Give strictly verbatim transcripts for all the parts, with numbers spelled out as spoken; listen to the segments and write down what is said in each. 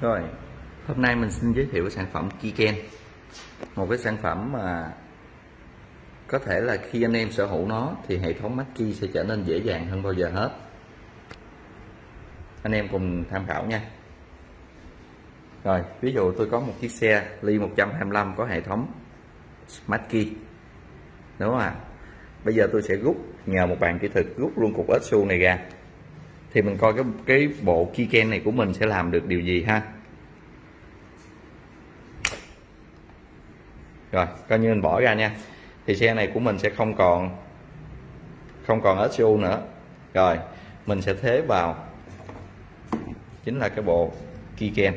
Rồi, hôm nay mình xin giới thiệu sản phẩm Kiken. Một cái sản phẩm mà có thể là khi anh em sở hữu nó thì hệ thống Mackie sẽ trở nên dễ dàng hơn bao giờ hết. Anh em cùng tham khảo nha. Rồi, ví dụ tôi có một chiếc xe Ly một trăm hai mươi lăm có hệ thống Mackie, đúng không ạ? Bây giờ tôi sẽ rút, nhờ một bạn kỹ thuật rút luôn cục ếch xu này ra, thì mình coi cái cái bộ Kiken này của mình sẽ làm được điều gì ha. Rồi, coi như mình bỏ ra nha. Thì xe này của mình sẽ không còn không còn ếch xu nữa. Rồi, mình sẽ thế vào chính là cái bộ Kiken.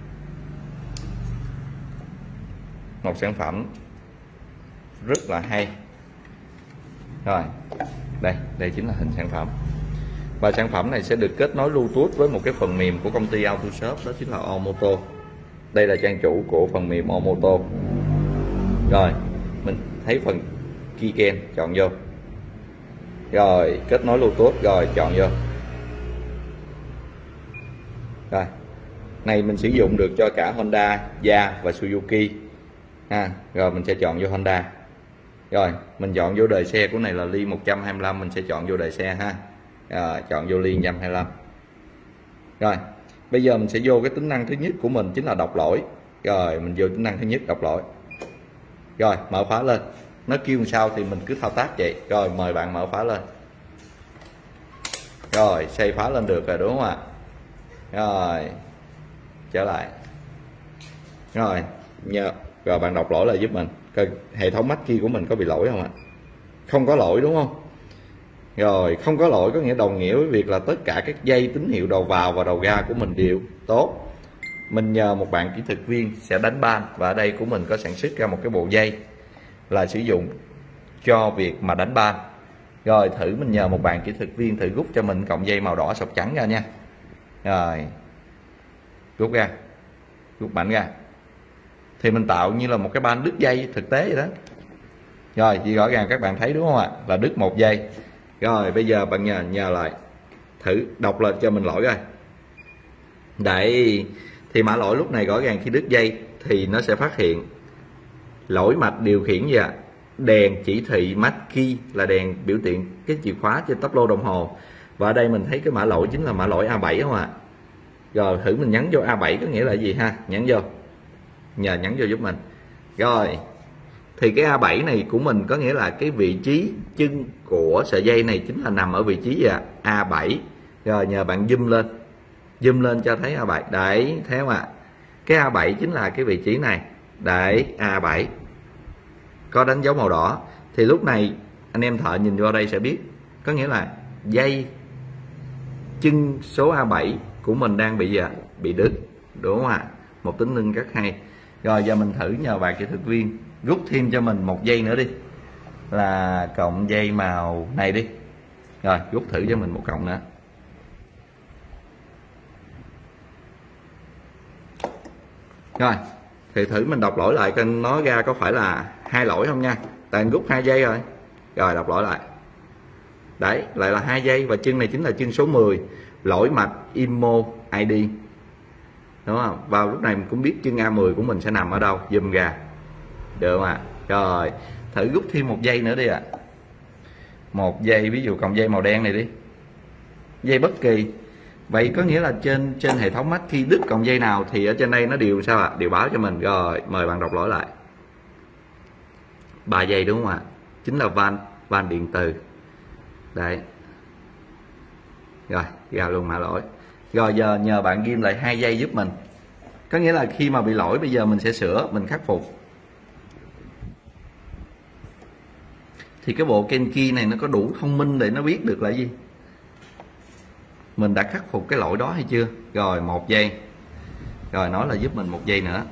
Một sản phẩm rất là hay. Rồi, đây, đây chính là hình sản phẩm. Và sản phẩm này sẽ được kết nối Bluetooth với một cái phần mềm của công ty AutoShop, đó chính là Omoto. Đây là trang chủ của phần mềm Omoto. Rồi, mình thấy phần Kiken, chọn vô. Rồi, kết nối Bluetooth, rồi chọn vô. Rồi, này mình sử dụng được cho cả Honda, Gia và Suzuki ha. Rồi mình sẽ chọn vô Honda. Rồi, mình chọn vô đời xe của này là Ly một trăm hai mươi lăm, mình sẽ chọn vô đời xe ha. Rồi, chọn vô Ly một trăm hai mươi lăm. Rồi, bây giờ mình sẽ vô cái tính năng thứ nhất của mình chính là đọc lỗi. Rồi, mình vô tính năng thứ nhất đọc lỗi. Rồi, mở khóa lên. Nó kêu làm sao thì mình cứ thao tác vậy. Rồi, mời bạn mở khóa lên. Rồi, xây khóa lên được rồi đúng không ạ? Rồi, trở lại. Rồi, nhờ rồi bạn đọc lỗi lại giúp mình. Coi hệ thống Mackie của mình có bị lỗi không ạ? Không có lỗi đúng không? Rồi, không có lỗi có nghĩa đồng nghĩa với việc là tất cả các dây tín hiệu đầu vào và đầu ra của mình đều tốt. Mình nhờ một bạn kỹ thuật viên sẽ đánh ban, và ở đây của mình có sản xuất ra một cái bộ dây là sử dụng cho việc mà đánh ban. Rồi, thử mình nhờ một bạn kỹ thuật viên thử rút cho mình cọng dây màu đỏ sọc trắng ra nha. Rồi, rút ra, rút mạnh ra, thì mình tạo như là một cái ban đứt dây thực tế vậy đó. Rồi, thì rõ ràng các bạn thấy đúng không ạ? Là đứt một dây. Rồi, bây giờ bạn nhờ nhờ lại thử đọc lên cho mình lỗi coi. Đấy, thì mã lỗi lúc này rõ ràng khi đứt dây thì nó sẽ phát hiện lỗi mạch điều khiển gì ạ? Đèn chỉ thị Mackie là đèn biểu hiện cái chìa khóa trên táp lô đồng hồ. Và ở đây mình thấy cái mã lỗi chính là mã lỗi A bảy không ạ? Rồi, thử mình nhấn vô A bảy có nghĩa là gì ha? Nhấn vô. Nhờ nhấn vô giúp mình. Rồi, thì cái A bảy này của mình có nghĩa là cái vị trí chân của sợi dây này chính là nằm ở vị trí gì ạ? A bảy. Rồi, nhờ bạn zoom lên. Zoom lên cho thấy A bảy. Đấy, thấy không ạ? Cái A bảy chính là cái vị trí này. Đấy, A bảy. Có đánh dấu màu đỏ. Thì lúc này anh em thợ nhìn vô đây sẽ biết. Có nghĩa là dây chân số A bảy của mình đang bị gì ạ? Bị đứt. Đúng không ạ? Một tính năng rất hay. Rồi giờ mình thử nhờ bạn kỹ thuật viên rút thêm cho mình một dây nữa đi, là cọng dây màu này đi. Rồi rút thử cho mình một cọng nữa. Rồi thì thử mình đọc lỗi lại coi nó ra có phải là hai lỗi không nha. Tại rút hai dây rồi. Rồi đọc lỗi lại. Đấy, lại là hai dây, và chân này chính là chân số mười, lỗi mạch Imo i đê. Đúng không? Vào lúc này mình cũng biết chân A mười của mình sẽ nằm ở đâu, zoom ra. Được không ạ? Rồi, thử rút thêm một dây nữa đi ạ. À. Một dây, ví dụ cọng dây màu đen này đi. Dây bất kỳ. Vậy có nghĩa là trên trên hệ thống Mackie khi đứt cọng dây nào thì ở trên đây nó đều sao ạ? À? Đều báo cho mình. Rồi, mời bạn đọc lỗi lại. Ba dây đúng không ạ? À? Chính là van van điện từ. Đấy. Rồi, ra luôn mã lỗi. Rồi giờ nhờ bạn ghim lại hai giây giúp mình. Có nghĩa là khi mà bị lỗi bây giờ mình sẽ sửa, mình khắc phục. Thì cái bộ Kenki này nó có đủ thông minh để nó biết được là gì? Mình đã khắc phục cái lỗi đó hay chưa? Rồi một giây. Rồi nói là giúp mình một giây nữa.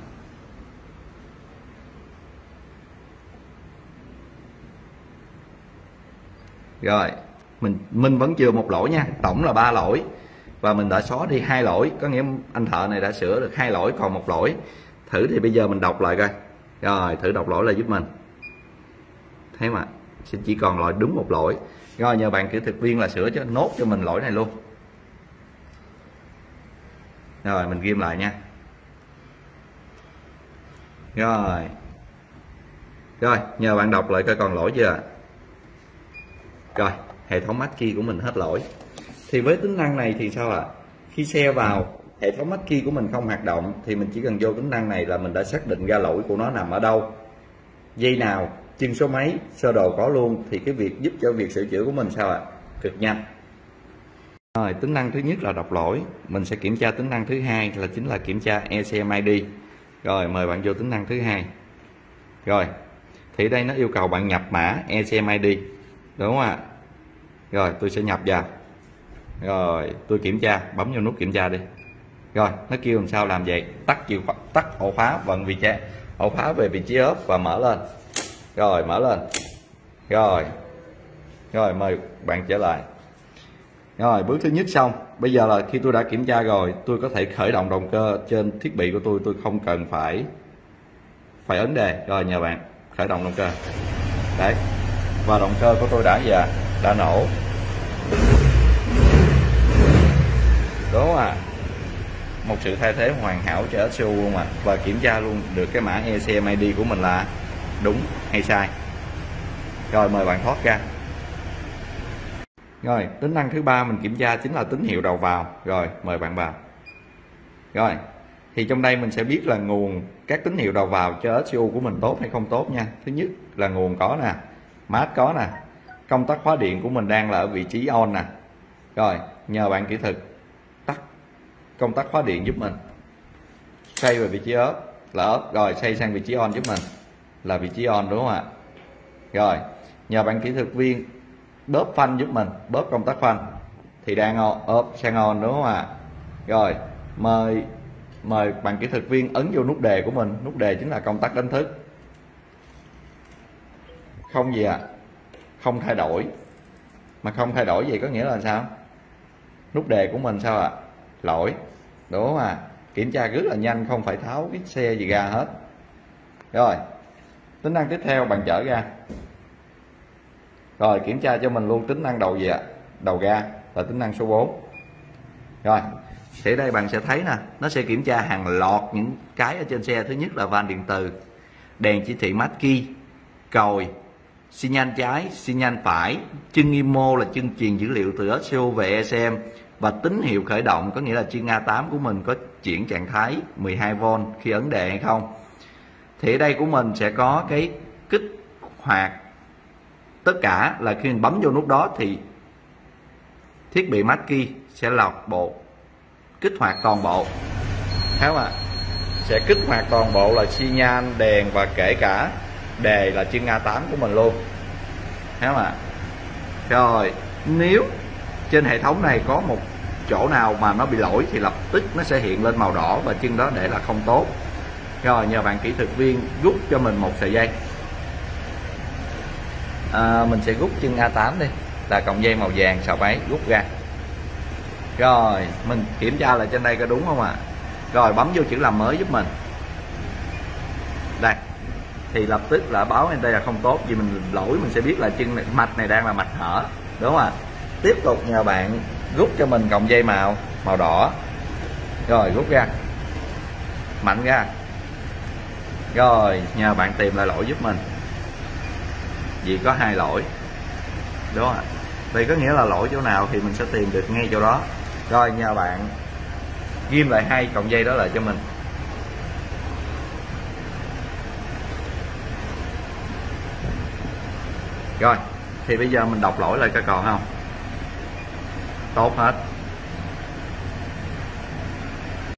Rồi, mình mình vẫn chưa một lỗi nha, tổng là ba lỗi. Và mình đã xóa đi hai lỗi, có nghĩa anh thợ này đã sửa được hai lỗi còn một lỗi. Thử thì bây giờ mình đọc lại coi. Rồi, thử đọc lỗi là giúp mình. Thấy mà, chỉ còn lại đúng một lỗi. Rồi nhờ bạn kỹ thuật viên là sửa cho nốt cho mình lỗi này luôn. Rồi mình ghim lại nha. Rồi. Rồi, nhờ bạn đọc lại coi còn lỗi chưa. Rồi, hệ thống Mackie của mình hết lỗi. Thì với tính năng này thì sao ạ? À? Khi xe vào, hệ thống Mackie của mình không hoạt động thì mình chỉ cần vô tính năng này là mình đã xác định ra lỗi của nó nằm ở đâu, dây nào, chân số mấy, sơ đồ có luôn, thì cái việc giúp cho việc sửa chữa của mình sao ạ? À? Cực nhanh. Rồi, tính năng thứ nhất là đọc lỗi, mình sẽ kiểm tra tính năng thứ hai là chính là kiểm tra e xê em i đê. Rồi, mời bạn vô tính năng thứ hai. Rồi, thì đây nó yêu cầu bạn nhập mã e xê em i đê, đúng không ạ? Rồi, tôi sẽ nhập vào. Rồi, tôi kiểm tra, bấm vào nút kiểm tra đi. Rồi, nó kêu làm sao làm vậy? Tắt chìa khóa, tắt ổ khóa vận vị trí, ổ khóa về vị trí ốp và mở lên. Rồi, mở lên. Rồi. Rồi, mời bạn trở lại. Rồi, bước thứ nhất xong. Bây giờ là khi tôi đã kiểm tra rồi, tôi có thể khởi động động cơ trên thiết bị của tôi, tôi không cần phải phải ấn đề. Rồi, nhờ bạn khởi động động cơ. Đấy. Và động cơ của tôi đã giờ đã nổ. Đúng không ạ? Một sự thay thế hoàn hảo cho ét xê u luôn mà. Và kiểm tra luôn được cái mã e xê em i đê của mình là đúng hay sai. Rồi, mời bạn thoát ra. Rồi, tính năng thứ ba mình kiểm tra chính là tín hiệu đầu vào. Rồi, mời bạn vào. Rồi, thì trong đây mình sẽ biết là nguồn các tín hiệu đầu vào cho ét xê u của mình tốt hay không tốt nha. Thứ nhất là nguồn có nè, mát có nè, công tắc khóa điện của mình đang là ở vị trí on nè. Rồi, nhờ bạn kỹ thuật tắt công tắc khóa điện giúp mình. Xoay về vị trí ốp là ốp, rồi xoay sang vị trí on giúp mình là vị trí on, đúng không ạ? Rồi, nhờ bạn kỹ thuật viên bóp phanh giúp mình, bóp công tắc phanh thì đang on, ốp sang on, đúng không ạ? Rồi, mời mời bạn kỹ thuật viên ấn vô nút đề của mình. Nút đề chính là công tắc đánh thức. Không gì ạ? À? Không thay đổi. Mà không thay đổi vậy có nghĩa là sao? Nút đề của mình sao ạ? À? Lỗi. Đúng không ạ? À? Kiểm tra rất là nhanh, không phải tháo cái xe gì ra hết. Rồi, tính năng tiếp theo bạn chở ra. Rồi, kiểm tra cho mình luôn tính năng đầu gì ạ? À? Đầu ga là tính năng số bốn. Rồi, thì đây bạn sẽ thấy nè, nó sẽ kiểm tra hàng loạt những cái ở trên xe. Thứ nhất là van điện từ, đèn chỉ thị Mackie, còi, xi nhan trái, xi nhan phải, chân i em o là chân truyền dữ liệu từ ét xê u về e xê em, và tín hiệu khởi động có nghĩa là chân A tám của mình có chuyển trạng thái mười hai vôn khi ấn đề hay không. Thì ở đây của mình sẽ có cái kích hoạt, tất cả là khi mình bấm vô nút đó thì thiết bị Mackie sẽ lọc bộ, kích hoạt toàn bộ. Thấy không ạ? Sẽ kích hoạt toàn bộ là xi nhan, đèn và kể cả đề là chân A tám của mình luôn. Thấy không ạ? Rồi, nếu trên hệ thống này có một chỗ nào mà nó bị lỗi thì lập tức nó sẽ hiện lên màu đỏ và chân đó để là không tốt. Rồi, nhờ bạn kỹ thuật viên rút cho mình một sợi dây. À, mình sẽ rút chân A tám đi, là cọng dây màu vàng sào máy, rút ra. Rồi, mình kiểm tra lại trên đây có đúng không ạ? À? Rồi, bấm vô chữ làm mới giúp mình. Đây, thì lập tức là báo lên đây là không tốt, vì mình lỗi mình sẽ biết là chân này, mạch này đang là mạch hở, đúng không ạ? Tiếp tục nhờ bạn rút cho mình cọng dây màu màu đỏ. Rồi, rút ra, mạnh ra. Rồi, nhờ bạn tìm lại lỗi giúp mình, vì có hai lỗi, đúng không ạ? Vậy có nghĩa là lỗi chỗ nào thì mình sẽ tìm được ngay chỗ đó. Rồi, nhờ bạn ghim lại hai cọng dây đó lại cho mình. Rồi, thì bây giờ mình đọc lỗi lại coi còn không. Tốt hết.